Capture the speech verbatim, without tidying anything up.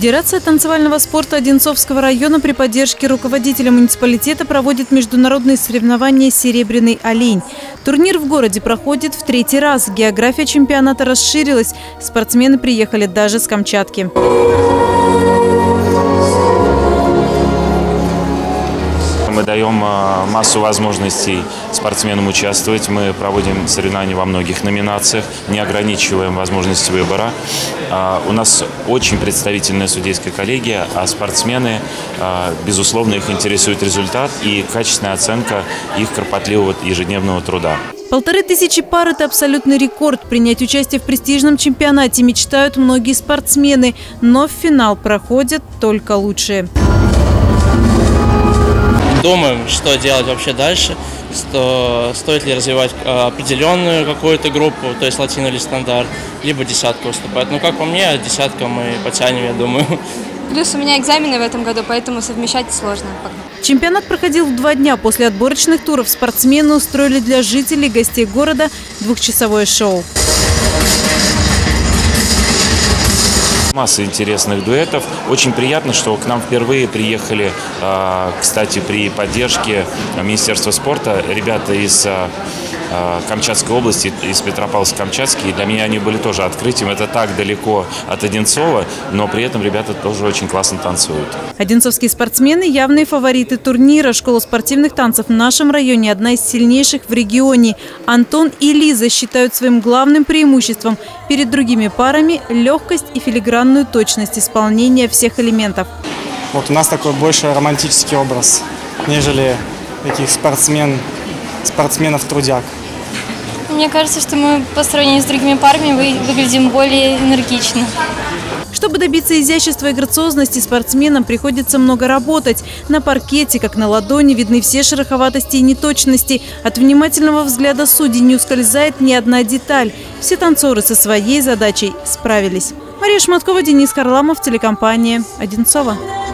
Федерация танцевального спорта Одинцовского района при поддержке руководителя муниципалитета проводит международные соревнования «Серебряный олень». Турнир в городе проходит в третий раз. География чемпионата расширилась. Спортсмены приехали даже с Камчатки. Мы даем массу возможностей спортсменам участвовать. Мы проводим соревнования во многих номинациях, не ограничиваем возможности выбора. У нас очень представительная судейская коллегия, а спортсмены, безусловно, их интересует результат и качественная оценка их кропотливого ежедневного труда. Полторы тысячи пар – это абсолютный рекорд. Принять участие в престижном чемпионате мечтают многие спортсмены, но в финал проходят только лучшие. Думаем, что делать вообще дальше, что стоит ли развивать определенную какую-то группу, то есть латино или стандарт, либо десятку выступать. Ну, как по мне, десятка мы потянем, я думаю. Плюс у меня экзамены в этом году, поэтому совмещать сложно. Чемпионат проходил в два дня. После отборочных туров спортсмены устроили для жителей и гостей города двухчасовое шоу. Масса интересных дуэтов. Очень приятно, что к нам впервые приехали, кстати, при поддержке Министерства спорта ребята из Камчатской области, из Петропавловска-Камчатский. Для меня они были тоже открытием. Это так далеко от Одинцова, но при этом ребята тоже очень классно танцуют. Одинцовские спортсмены – явные фавориты турнира. Школа спортивных танцев в нашем районе – одна из сильнейших в регионе. Антон и Лиза считают своим главным преимуществом перед другими парами легкость и филигранную точность исполнения всех элементов. Вот у нас такой больше романтический образ, нежели таких спортсмен, спортсменов-трудяг. Мне кажется, что мы по сравнению с другими парами выглядим более энергично. Чтобы добиться изящества и грациозности, спортсменам приходится много работать. На паркете, как на ладони, видны все шероховатости и неточности. От внимательного взгляда судей не ускользает ни одна деталь. Все танцоры со своей задачей справились. Мария Шматкова, Денис Харламов, телекомпания «Одинцова».